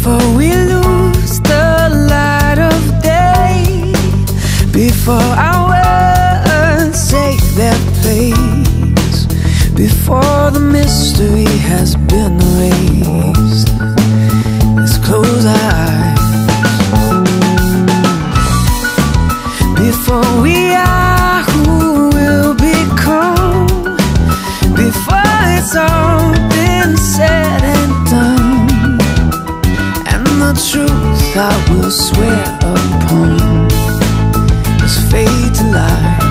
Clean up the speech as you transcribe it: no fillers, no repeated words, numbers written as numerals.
before we lose the light of day, before our words take their place, before the mystery has been erased. Let's close our eyes before we are who we'll become, before it's all been said and done, and the truth I will swear upon is fade to life.